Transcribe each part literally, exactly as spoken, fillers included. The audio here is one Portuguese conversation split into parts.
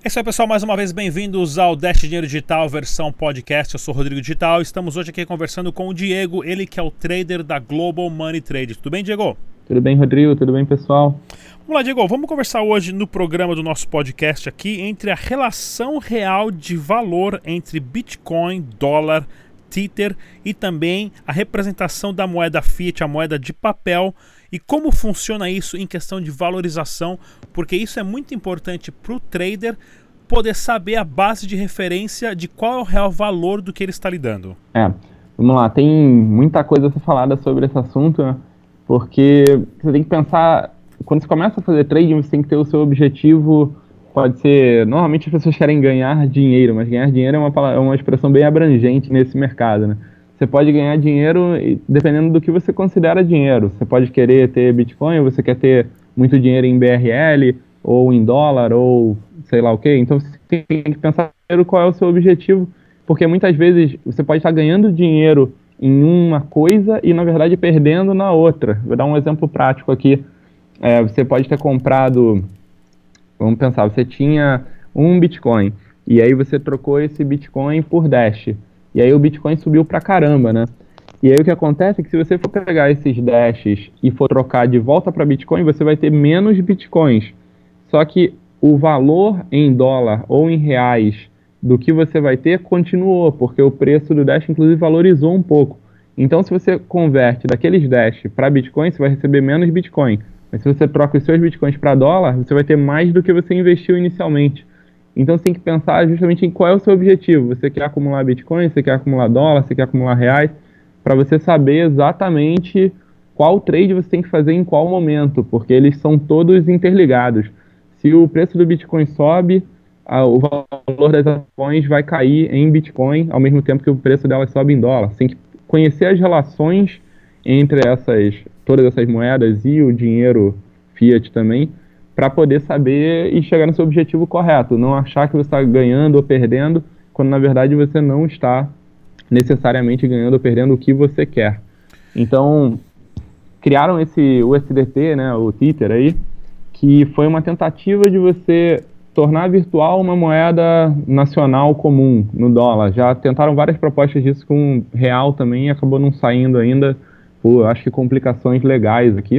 É isso aí, pessoal, mais uma vez bem-vindos ao Dash Dinheiro Digital, versão podcast. Eu sou o Rodrigo Digital, estamos hoje aqui conversando com o Diego, ele que é o trader da Global Money Trade. Tudo bem, Diego? Tudo bem, Rodrigo? Tudo bem, pessoal? Vamos lá, Diego, vamos conversar hoje no programa do nosso podcast aqui entre a relação real de valor entre Bitcoin, dólar, Tether e também a representação da moeda fiat, a moeda de papel, e como funciona isso em questão de valorização, porque isso é muito importante para o trader poder saber a base de referência de qual é o real valor do que ele está lidando. É, vamos lá, tem muita coisa a ser falada sobre esse assunto, né? Porque você tem que pensar, quando você começa a fazer trading, você tem que ter o seu objetivo, pode ser, normalmente as pessoas querem ganhar dinheiro, mas ganhar dinheiro é uma, palavra, é uma expressão bem abrangente nesse mercado, né? Você pode ganhar dinheiro dependendo do que você considera dinheiro. Você pode querer ter Bitcoin, ou você quer ter muito dinheiro em B R L, ou em dólar, ou sei lá o quê. Então você tem que pensar primeiro qual é o seu objetivo, porque muitas vezes você pode estar ganhando dinheiro em uma coisa e na verdade perdendo na outra. Vou dar um exemplo prático aqui. É, você pode ter comprado, vamos pensar, você tinha um Bitcoin, e aí você trocou esse Bitcoin por Dash. E aí o Bitcoin subiu pra caramba, né? E aí o que acontece é que se você for pegar esses Dashes e for trocar de volta para Bitcoin, você vai ter menos Bitcoins. Só que o valor em dólar ou em reais do que você vai ter continuou, porque o preço do Dash inclusive valorizou um pouco. Então se você converte daqueles Dash para Bitcoin, você vai receber menos Bitcoin. Mas se você troca os seus Bitcoins para dólar, você vai ter mais do que você investiu inicialmente. Então você tem que pensar justamente em qual é o seu objetivo. Você quer acumular Bitcoin, você quer acumular dólar, você quer acumular reais, para você saber exatamente qual trade você tem que fazer em qual momento, porque eles são todos interligados. Se o preço do Bitcoin sobe, a, o valor das ações vai cair em Bitcoin, ao mesmo tempo que o preço delas sobe em dólar. Você tem que conhecer as relações entre essas, todas essas moedas e o dinheiro fiat também, para poder saber e chegar no seu objetivo correto. Não achar que você está ganhando ou perdendo, quando na verdade você não está necessariamente ganhando ou perdendo o que você quer. Então, criaram esse U S D T, né, o Tether aí, que foi uma tentativa de você tornar virtual uma moeda nacional comum no dólar. Já tentaram várias propostas disso com real também e acabou não saindo ainda por, acho que, complicações legais aqui.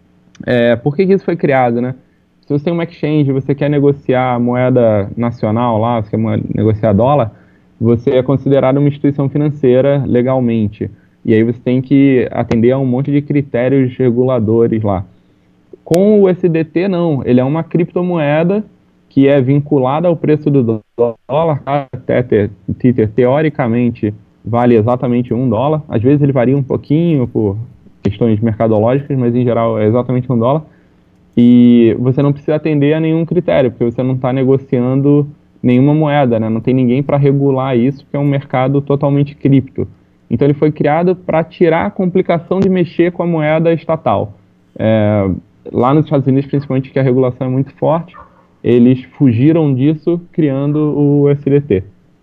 É, por que que isso foi criado, né? Se você tem uma exchange, você quer negociar a moeda nacional lá, você quer negociar dólar, você é considerado uma instituição financeira legalmente. E aí você tem que atender a um monte de critérios reguladores lá. Com o U S D T, não. Ele é uma criptomoeda que é vinculada ao preço do dólar. Até Tether, teoricamente, vale exatamente um dólar. Às vezes ele varia um pouquinho por questões mercadológicas, mas em geral é exatamente um dólar. E você não precisa atender a nenhum critério, porque você não está negociando nenhuma moeda, né? Não tem ninguém para regular isso, porque é um mercado totalmente cripto. Então ele foi criado para tirar a complicação de mexer com a moeda estatal. É, lá nos Estados Unidos, principalmente, que a regulação é muito forte, eles fugiram disso criando o U S D T.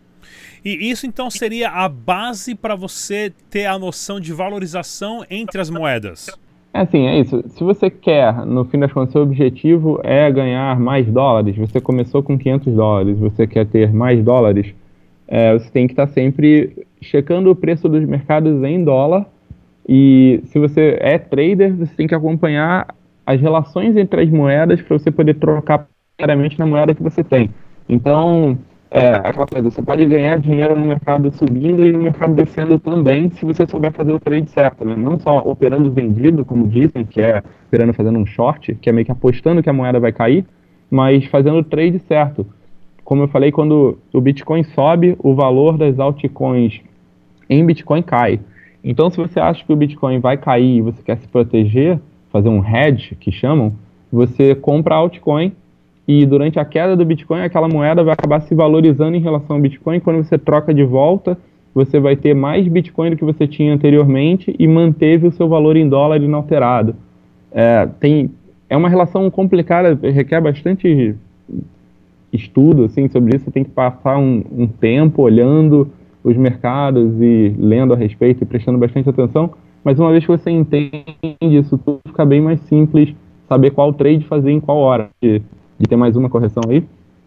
E isso então seria a base para você ter a noção de valorização entre as moedas? É assim, é isso. Se você quer, no fim das contas, seu objetivo é ganhar mais dólares, você começou com quinhentos dólares, você quer ter mais dólares, é, você tem que estar sempre checando o preço dos mercados em dólar. E se você é trader, você tem que acompanhar as relações entre as moedas para você poder trocar diariamente na moeda que você tem. Então, é aquela coisa, você pode ganhar dinheiro no mercado subindo e no mercado descendo também, se você souber fazer o trade certo, né? Não só operando vendido, como dizem, que é operando fazendo um short, que é meio que apostando que a moeda vai cair, mas fazendo o trade certo. Como eu falei, quando o Bitcoin sobe, o valor das altcoins em Bitcoin cai. Então, se você acha que o Bitcoin vai cair e você quer se proteger, fazer um hedge, que chamam, você compra a altcoin, e durante a queda do Bitcoin, aquela moeda vai acabar se valorizando em relação ao Bitcoin. Quando você troca de volta, você vai ter mais Bitcoin do que você tinha anteriormente e manteve o seu valor em dólar inalterado. É, tem, é uma relação complicada, requer bastante estudo assim, sobre isso. Você tem que passar um, um tempo olhando os mercados e lendo a respeito e prestando bastante atenção. Mas uma vez que você entende isso, tudo fica bem mais simples, saber qual trade fazer em qual hora. De, de ter mais uma correção aí.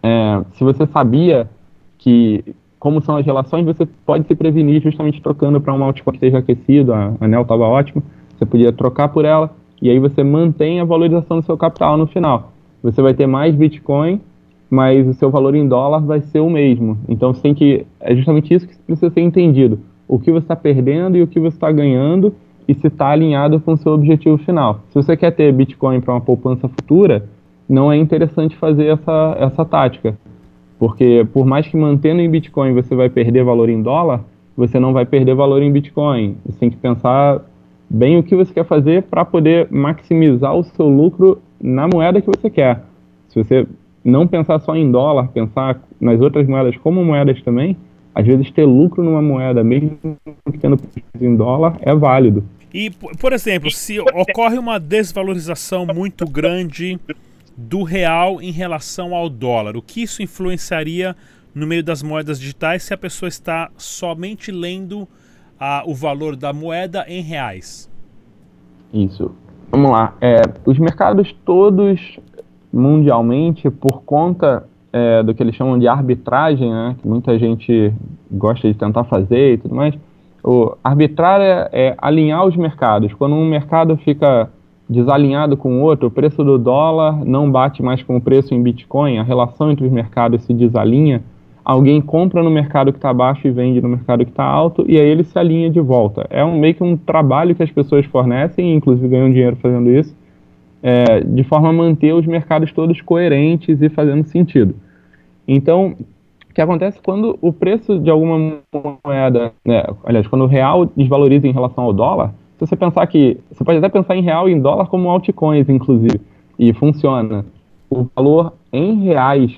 é, se você sabia que como são as relações, você pode se prevenir justamente trocando para uma altcoin que esteja aquecido, a Anel estava ótima, você podia trocar por ela, e aí você mantém a valorização do seu capital no final. Você vai ter mais Bitcoin, mas o seu valor em dólar vai ser o mesmo. Então você tem que, é justamente isso que precisa ser entendido. O que você está perdendo e o que você está ganhando, e se está alinhado com o seu objetivo final. Se você quer ter Bitcoin para uma poupança futura, não é interessante fazer essa, essa tática. Porque por mais que mantendo em Bitcoin você vai perder valor em dólar, você não vai perder valor em Bitcoin. Você tem que pensar bem o que você quer fazer para poder maximizar o seu lucro na moeda que você quer. Se você não pensar só em dólar, pensar nas outras moedas como moedas também, às vezes ter lucro numa moeda, mesmo que tendo em dólar, é válido. E, por exemplo, se ocorre uma desvalorização muito grande do real em relação ao dólar, o que isso influenciaria no meio das moedas digitais se a pessoa está somente lendo ah, o valor da moeda em reais? Isso. Vamos lá. É, os mercados todos, mundialmente, por conta é, do que eles chamam de arbitragem, né, que muita gente gosta de tentar fazer e tudo mais, o arbitrar é, é alinhar os mercados. Quando um mercado fica desalinhado com o outro, o preço do dólar não bate mais com o preço em Bitcoin, a relação entre os mercados se desalinha, alguém compra no mercado que está baixo e vende no mercado que está alto, e aí ele se alinha de volta. É um, meio que um trabalho que as pessoas fornecem, inclusive ganham dinheiro fazendo isso, é, de forma a manter os mercados todos coerentes e fazendo sentido. Então, o que acontece quando o preço de alguma moeda, né, aliás, quando o real desvaloriza em relação ao dólar, se você pensar que, você pode até pensar em real e em dólar como altcoins, inclusive, e funciona. O valor em reais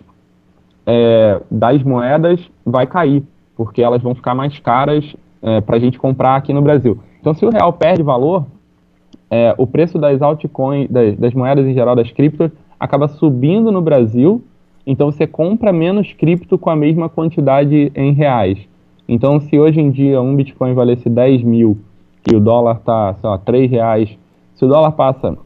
é, das moedas vai cair, porque elas vão ficar mais caras é, para a gente comprar aqui no Brasil. Então, se o real perde valor, é, o preço das altcoins, das, das moedas em geral, das criptos, acaba subindo no Brasil, então você compra menos cripto com a mesma quantidade em reais. Então, se hoje em dia um Bitcoin valesse dez mil e o dólar está, sei lá, três reais, se o dólar passa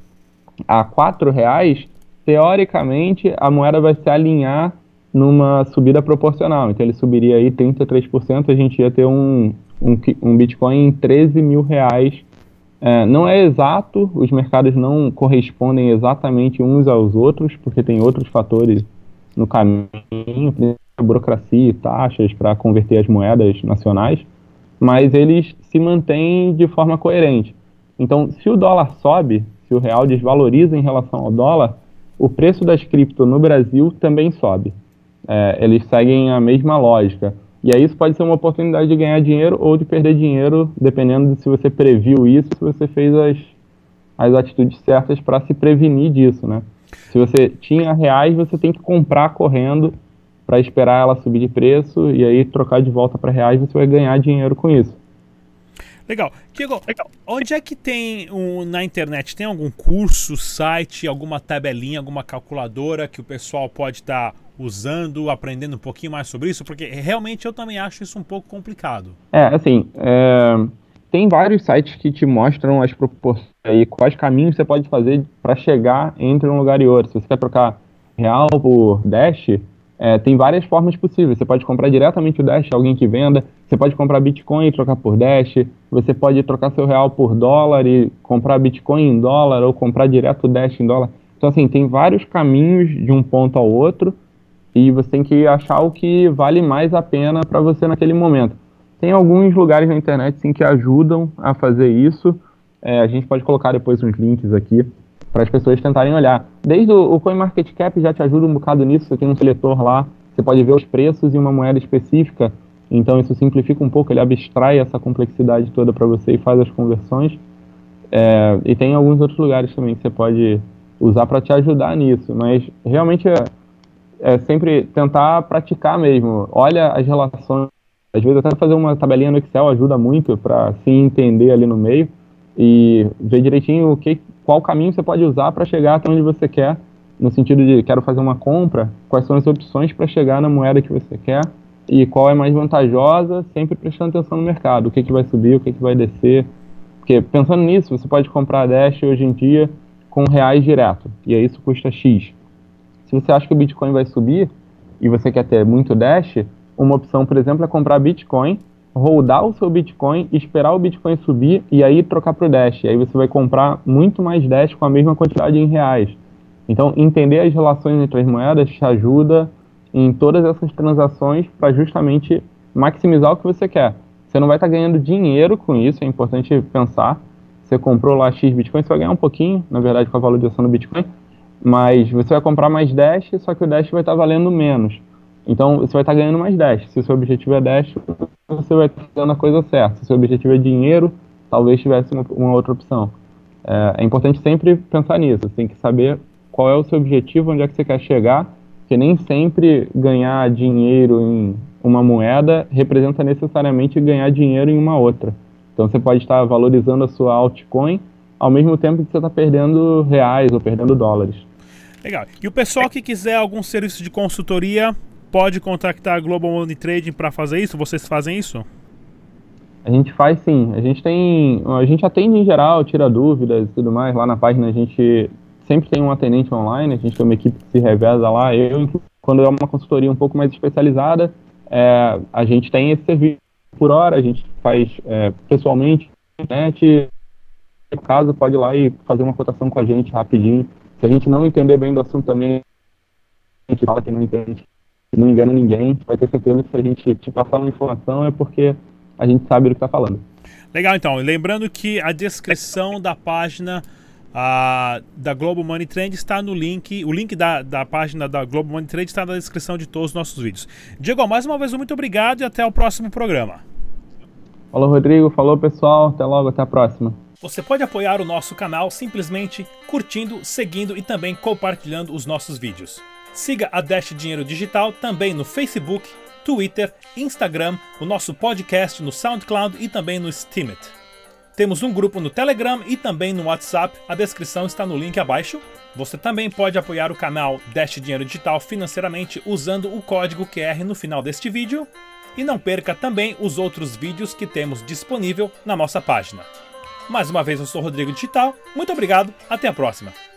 a quatro reais, teoricamente a moeda vai se alinhar numa subida proporcional. Então ele subiria aí trinta e três por cento, a gente ia ter um, um, um Bitcoin em treze mil reais. É, não é exato, os mercados não correspondem exatamente uns aos outros, porque tem outros fatores no caminho, burocracia e taxas para converter as moedas nacionais, mas eles se mantêm de forma coerente. Então, se o dólar sobe, se o real desvaloriza em relação ao dólar, o preço das cripto no Brasil também sobe. É, eles seguem a mesma lógica. E aí isso pode ser uma oportunidade de ganhar dinheiro ou de perder dinheiro, dependendo de se você previu isso, se você fez as, as atitudes certas para se prevenir disso, né? Se você tinha reais, você tem que comprar correndo para esperar ela subir de preço e aí trocar de volta para reais, você vai ganhar dinheiro com isso. Legal. Diego, onde é que tem um, na internet, tem algum curso, site, alguma tabelinha, alguma calculadora que o pessoal pode estar tá usando, aprendendo um pouquinho mais sobre isso? Porque realmente eu também acho isso um pouco complicado. É, assim, é, tem vários sites que te mostram as proporções e quais caminhos você pode fazer para chegar entre um lugar e outro. Se você quer trocar real por Dash, É, tem várias formas possíveis. Você pode comprar diretamente o Dash, alguém que venda. Você pode comprar Bitcoin e trocar por Dash. Você pode trocar seu real por dólar e comprar Bitcoin em dólar ou comprar direto o Dash em dólar. Então, assim, tem vários caminhos de um ponto ao outro e você tem que achar o que vale mais a pena para você naquele momento. Tem alguns lugares na internet, sim, que ajudam a fazer isso. É, a gente pode colocar depois uns links aqui para as pessoas tentarem olhar. Desde o, o CoinMarketCap já te ajuda um bocado nisso, você tem um seletor lá, você pode ver os preços em uma moeda específica, então isso simplifica um pouco, ele abstrai essa complexidade toda para você e faz as conversões. É, e tem alguns outros lugares também que você pode usar para te ajudar nisso, mas realmente é, é sempre tentar praticar mesmo. Olha as relações, às vezes até fazer uma tabelinha no Excel ajuda muito para se entender ali no meio e ver direitinho o que qual caminho você pode usar para chegar até onde você quer, no sentido de quero fazer uma compra, quais são as opções para chegar na moeda que você quer e qual é mais vantajosa, sempre prestando atenção no mercado, o que, que vai subir, o que, que vai descer. Porque pensando nisso, você pode comprar a Dash hoje em dia com reais direto, e aí isso custa X. Se você acha que o Bitcoin vai subir, e você quer ter muito Dash, uma opção, por exemplo, é comprar Bitcoin, holdar o seu Bitcoin, esperar o Bitcoin subir e aí trocar para o Dash. E aí você vai comprar muito mais Dash com a mesma quantidade em reais. Então, entender as relações entre as moedas te ajuda em todas essas transações para justamente maximizar o que você quer. Você não vai estar ganhando dinheiro com isso, é importante pensar. Você comprou lá X Bitcoin, você vai ganhar um pouquinho, na verdade, com a valorização do Bitcoin, mas você vai comprar mais Dash, só que o Dash vai estar valendo menos. Então, você vai estar ganhando mais Dash. Se o seu objetivo é Dash, você vai estar fazendo a coisa certa. Se o seu objetivo é dinheiro, talvez tivesse uma, uma outra opção. É, é importante sempre pensar nisso. Você tem que saber qual é o seu objetivo, onde é que você quer chegar, porque nem sempre ganhar dinheiro em uma moeda representa necessariamente ganhar dinheiro em uma outra. Então, você pode estar valorizando a sua altcoin ao mesmo tempo que você está perdendo reais ou perdendo dólares. Legal. E o pessoal que quiser algum serviço de consultoria pode contactar a Global Money Trading para fazer isso? Vocês fazem isso? A gente faz sim. A gente tem, a gente atende em geral, tira dúvidas e tudo mais. Lá na página a gente sempre tem um atendente online, a gente tem uma equipe que se reveza lá. Eu, quando é uma consultoria um pouco mais especializada, é, a gente tem esse serviço por hora, a gente faz é, pessoalmente, internet. No caso, pode ir lá e fazer uma cotação com a gente rapidinho. Se a gente não entender bem do assunto também, a gente fala que não entende, que não engana ninguém. Vai ter certeza que se a gente te passar uma informação é porque a gente sabe do que está falando. Legal, então. Lembrando que a descrição da página uh, da Global Money Trade está no link. O link da, da página da Global Money Trade está na descrição de todos os nossos vídeos. Diego, mais uma vez, muito obrigado e até o próximo programa. Falou, Rodrigo. Falou, pessoal. Até logo. Até a próxima. Você pode apoiar o nosso canal simplesmente curtindo, seguindo e também compartilhando os nossos vídeos. Siga a Dash Dinheiro Digital também no Facebook, Twitter, Instagram, o nosso podcast no SoundCloud e também no Steemit. Temos um grupo no Telegram e também no WhatsApp, a descrição está no link abaixo. Você também pode apoiar o canal Dash Dinheiro Digital financeiramente usando o código Q R no final deste vídeo. E não perca também os outros vídeos que temos disponível na nossa página. Mais uma vez, eu sou o Rodrigo Digital, muito obrigado, até a próxima!